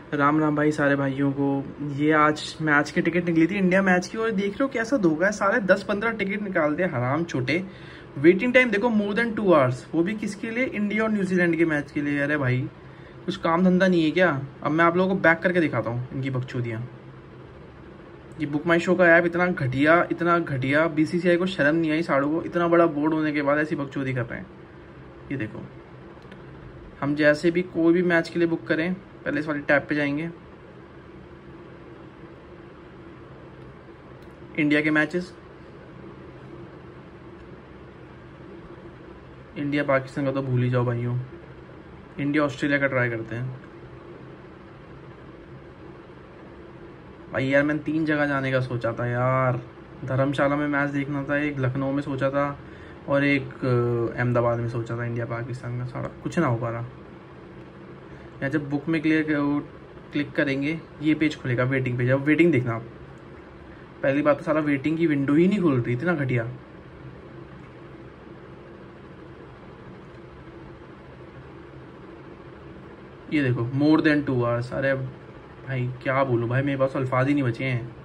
राम राम भाई सारे भाइयों को। ये आज मैच की टिकट निकली थी, इंडिया मैच की, और देख रहे हो कैसा धोखा है। सारे 10-15 टिकट निकालते हैं हराम छोटे। वेटिंग टाइम देखो मोर देन 2 आवर्स, वो भी किसके लिए? इंडिया और न्यूजीलैंड के मैच के लिए। अरे भाई कुछ काम धंधा नहीं है क्या? अब मैं आप लोगों को बैक करके दिखाता हूँ इनकी बकचोदियाँ। ये बुक माई शो का ऐप इतना घटिया, बीसीसीआई को शर्म नहीं आई साड़ों को, इतना बड़ा बोर्ड होने के बाद ऐसी बकचोदी कर रहे हैं। ये देखो, हम जैसे भी कोई भी मैच के लिए बुक करें, पहले इस वाली टैब पे जाएंगे, इंडिया के मैचेस, इंडिया पाकिस्तान का तो भूल ही जाओ भाइयों, इंडिया ऑस्ट्रेलिया का ट्राई करते हैं। भाई यार मैंने 3 जगह जाने का सोचा था यार। धर्मशाला में मैच देखना था, एक लखनऊ में सोचा था, और एक अहमदाबाद में सोचा था। इंडिया पाकिस्तान का सारा कुछ ना हो पा रहा। या जब बुक में क्लिक करेंगे, ये पेज खुलेगा, वेटिंग पेज। अब वेटिंग देखना आप। पहली बात तो सारा वेटिंग की विंडो ही नहीं खुल रही, इतना घटिया। ये देखो मोर देन 2 आवर्स। अरे भाई क्या बोलूं भाई, मेरे पास अल्फाज ही नहीं बचे हैं।